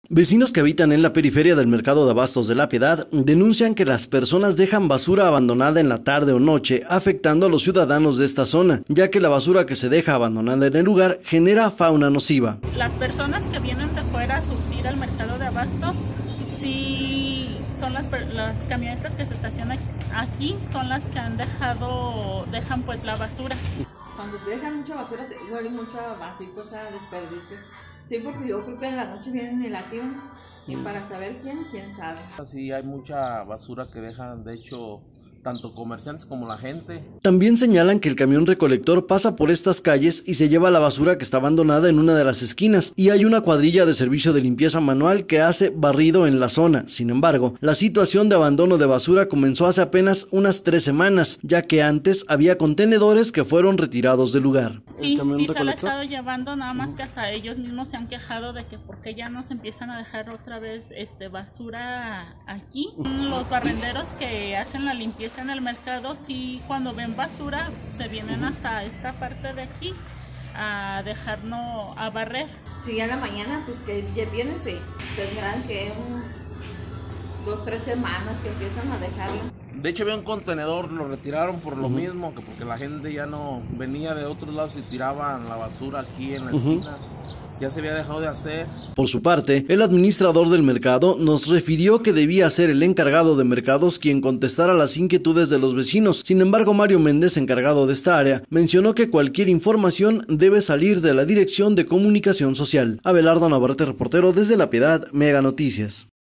Vecinos que habitan en la periferia del mercado de abastos de La Piedad denuncian que las personas dejan basura abandonada en la tarde o noche, afectando a los ciudadanos de esta zona, ya que la basura que se deja abandonada en el lugar genera fauna nociva. Las personas que vienen de fuera a surtir al mercado de abastos, sí son las camionetas que se estacionan aquí, son las que dejan pues la basura. Cuando te dejan mucha basura, huele mucho a vasitos, a desperdicio. Sí, porque yo creo que en la noche vienen y la tiran, y para saber quién sabe. Sí, hay mucha basura que dejan, de hecho, tanto comerciantes como la gente. También señalan que el camión recolector pasa por estas calles y se lleva la basura que está abandonada en una de las esquinas, y hay una cuadrilla de servicio de limpieza manual que hace barrido en la zona. Sin embargo, la situación de abandono de basura comenzó hace apenas unas 3 semanas, ya que antes había contenedores que fueron retirados del lugar. Sí, se la ha estado llevando, nada más que hasta ellos mismos se han quejado de que porque ya nos empiezan a dejar otra vez basura aquí. Los barrenderos que hacen la limpieza en el mercado, sí, cuando ven basura se vienen hasta esta parte de aquí a dejarnos a barrer. Sí, a la mañana, pues que ya vienen, sí, tendrán que 2-3 semanas que empiezan a dejarla. De hecho había un contenedor, lo retiraron por lo mismo, que porque la gente ya no venía de otros lados y tiraban la basura aquí en la esquina. Ya se había dejado de hacer. Por su parte, el administrador del mercado nos refirió que debía ser el encargado de mercados quien contestara las inquietudes de los vecinos. Sin embargo, Mario Méndez, encargado de esta área, mencionó que cualquier información debe salir de la Dirección de Comunicación Social. Abelardo Navarrete, reportero desde La Piedad, Mega Noticias.